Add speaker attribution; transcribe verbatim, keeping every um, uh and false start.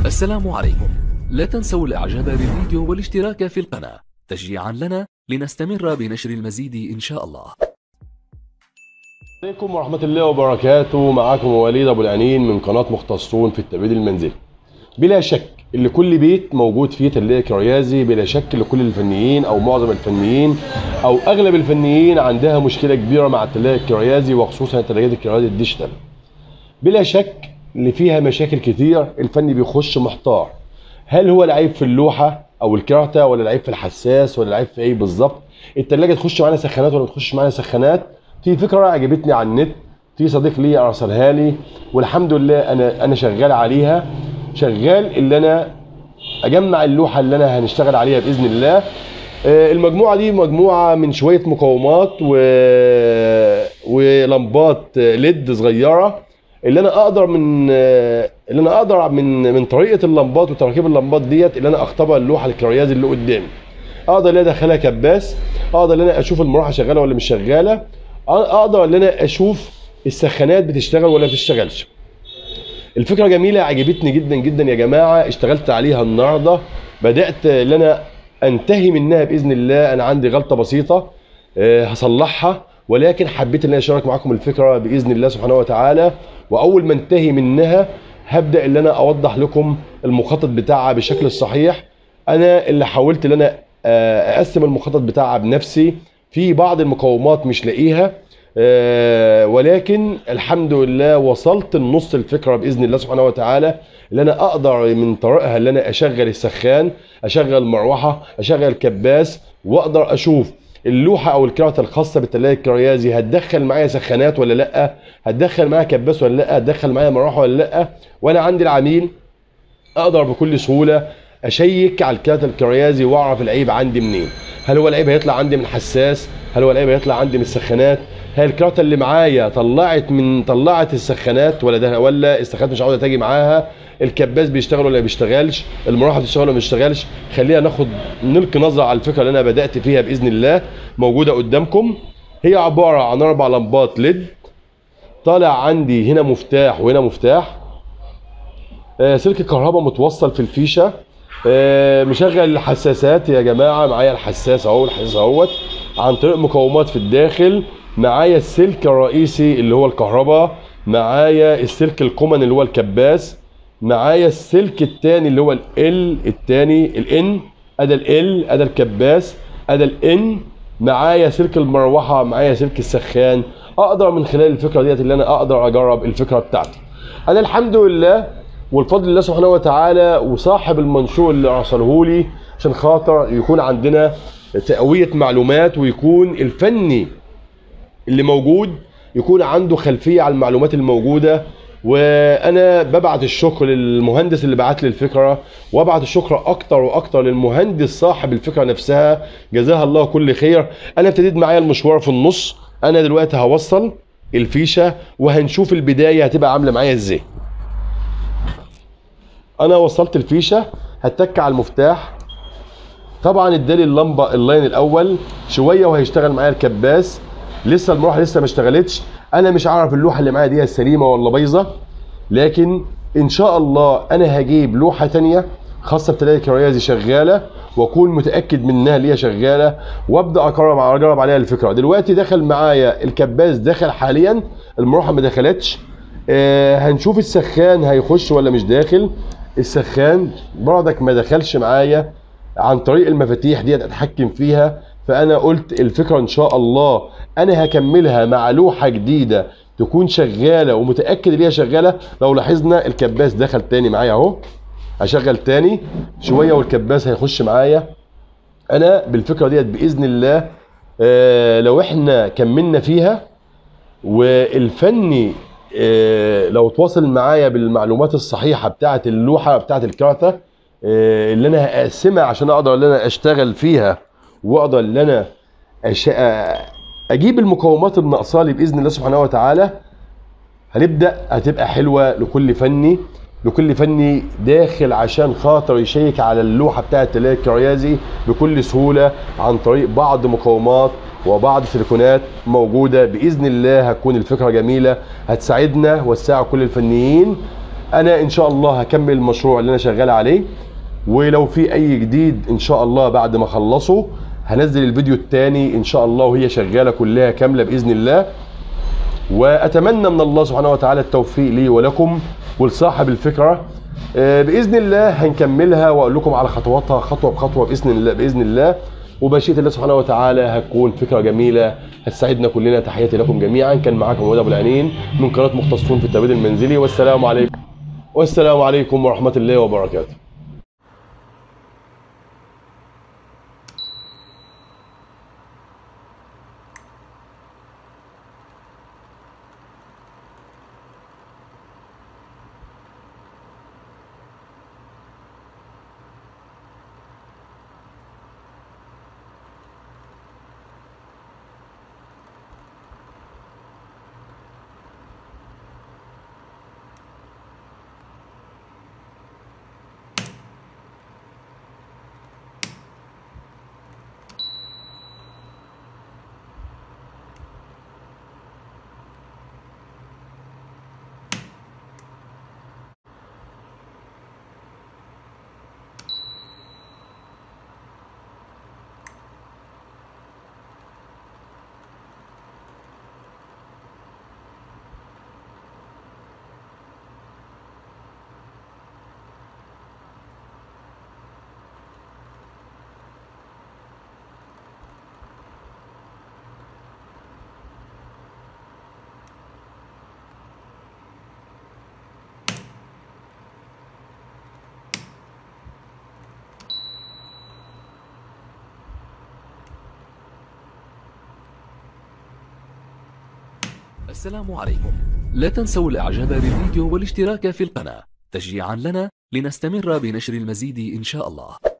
Speaker 1: السلام عليكم. لا تنسوا الاعجاب بالفيديو والاشتراك في القناة تشجيعا لنا لنستمر بنشر المزيد ان شاء الله.
Speaker 2: عليكم ورحمة الله وبركاته. معاكم وليد ابو العنين من قناة مختصون في التبريد المنزلي. بلا شك اللي كل بيت موجود فيه تلاجة كريازي، بلا شك لكل الفنيين او معظم الفنيين او اغلب الفنيين عندها مشكلة كبيرة مع التلاجة الكريازي، وخصوصا التلاجات الكريازي الديجيتال. بلا شك اللي فيها مشاكل كتير، الفني بيخش محتار، هل هو العيب في اللوحة او الكارتة، ولا العيب في الحساس، ولا العيب في ايه بالظبط؟ التلاجة تخش معانا سخانات ولا ما تخش معانا سخانات؟ في فكرة عجبتني على النت، في صديق لي ارسلها لي والحمد لله انا انا شغال عليها، شغال اللي انا اجمع اللوحة اللي انا هنشتغل عليها باذن الله. المجموعة دي مجموعة من شوية مقاومات و... ولمبات ليد صغيرة، اللي انا اقدر من اللي انا اقدر من من طريقه اللمبات وتركيب اللمبات ديت اللي انا اختبر اللوحه الكريازي اللي قدامي. اقدر ان انا ادخلها كباس، اقدر ان انا اشوف المروحه شغاله ولا مش شغاله، اقدر ان انا اشوف السخانات بتشتغل ولا ما بتشتغلش. الفكره جميله عجبتني جدا جدا يا جماعه، اشتغلت عليها النهارده، بدات ان انا انتهي منها باذن الله. انا عندي غلطه بسيطه هصلحها، ولكن حبيت ان انا اشارك معاكم الفكره باذن الله سبحانه وتعالى. واول ما انتهي منها هبدا ان انا اوضح لكم المخطط بتاعها بالشكل الصحيح. انا اللي حاولت ان انا اقسم المخطط بتاعها بنفسي، في بعض المقاومات مش لاقيها، ولكن الحمد لله وصلت لنص الفكره باذن الله سبحانه وتعالى، اللي انا اقدر من طريقها ان انا اشغل السخان، اشغل المروحه، اشغل الكباس، واقدر اشوف اللوحه او الكارته الخاصه بالتلاجة الكريازي هتدخل معايا سخانات ولا لا، هتدخل معايا كباس ولا لا، هتدخل معايا مروحه ولا لا. وانا عندي العميل اقدر بكل سهوله اشيك على الكارته الكريازي واعرف العيب عندي منين. هل هو العيب هيطلع عندي من حساس؟ هل هو العيب هيطلع عندي من السخانات؟ هل الكارته اللي معايا طلعت من طلعت السخانات ولا ده ولا السخانات مش عاوزه تاجي معاها؟ الكباس بيشتغل ولا ما بيشتغلش؟ المروحه بتشتغل ولا ما بتشتغلش؟ خلينا ناخد نلقي نظره على الفكره اللي انا بدات فيها باذن الله، موجوده قدامكم. هي عباره عن اربع لمبات ليد، طالع عندي هنا مفتاح وهنا مفتاح، آه سلك كهرباء متوصل في الفيشه، آه مشغل الحساسات يا جماعه، معايا الحساس اهو، الحساس اهوت عن طريق مقاومات في الداخل، معايا السلك الرئيسي اللي هو الكهرباء، معايا السلك الكومن اللي هو الكباس، معايا السلك الثاني اللي هو ال الثاني الان، ادي ال ادي الكباس، ادي الان، معايا سلك المروحه، معايا سلك السخان. اقدر من خلال الفكره ديت اللي انا اقدر اجرب الفكره بتاعتي. انا الحمد لله والفضل لله سبحانه وتعالى وصاحب المنشور اللي ارسله لي عشان خاطر يكون عندنا تقويه معلومات، ويكون الفني اللي موجود يكون عنده خلفيه على المعلومات الموجوده. وانا ببعت الشكر للمهندس اللي بعت لي الفكره، وابعت الشكر اكتر واكتر للمهندس صاحب الفكره نفسها، جزاها الله كل خير. انا ابتديت معايا المشوار في النص، انا دلوقتي هوصل الفيشه وهنشوف البدايه هتبقى عامله معايا ازاي. انا وصلت الفيشه، هتك على المفتاح، طبعا ادالي اللمبه اللاين الاول شويه وهيشتغل معايا الكباس، لسه المروحه لسه ما اشتغلتش. انا مش عارف اللوحه اللي معايا دي سليمه ولا بايظه، لكن ان شاء الله انا هجيب لوحه ثانيه خاصه بتلاجة كريازي شغاله، واكون متاكد منها اللي هي شغاله، وابدا اقرب اجرب عليها الفكره. دلوقتي دخل معايا الكباس، دخل حاليا، المروحه ما دخلتش. آه هنشوف السخان هيخش ولا مش داخل. السخان برضك ما دخلش معايا، عن طريق المفاتيح ديت اتحكم فيها. فانا قلت الفكره ان شاء الله انا هكملها مع لوحه جديده تكون شغاله ومتاكد ان هي شغاله. لو لاحظنا الكباس دخل تاني معايا اهو، هشغل تاني شويه والكباس هيخش معايا. انا بالفكره ديت باذن الله آه لو احنا كملنا فيها والفني آه لو تواصل معايا بالمعلومات الصحيحه بتاعه اللوحه بتاعه الكارته آه اللي انا هقسمها عشان اقدر ان انا اشتغل فيها، واقدر ان انا أش... اجيب المقاومات الناقصه لي باذن الله سبحانه وتعالى، هنبدا هتبقى حلوه لكل فني لكل فني داخل عشان خاطر يشيك على اللوحه بتاعه التلاجة الكريازي بكل سهوله عن طريق بعض مقاومات وبعض سيليكونات موجوده. باذن الله هتكون الفكره جميله، هتساعدنا وتساعد كل الفنيين. انا ان شاء الله هكمل المشروع اللي انا شغال عليه، ولو في اي جديد ان شاء الله بعد ما اخلصه هنزل الفيديو الثاني ان شاء الله وهي شغاله كلها كامله باذن الله. واتمنى من الله سبحانه وتعالى التوفيق لي ولكم ولصاحب الفكره. باذن الله هنكملها واقول لكم على خطواتها خطوه بخطوه باذن الله باذن الله، وبشيئة الله سبحانه وتعالى هتكون فكره جميله هتساعدنا كلنا. تحياتي لكم جميعا، كان معاكم وليد ابو العنين من قناه مختصون في التبريد المنزلي، والسلام عليكم والسلام عليكم ورحمه الله وبركاته.
Speaker 1: السلام عليكم. لا تنسوا الاعجاب بالفيديو والاشتراك في القناة تشجيعا لنا لنستمر بنشر المزيد إن شاء الله.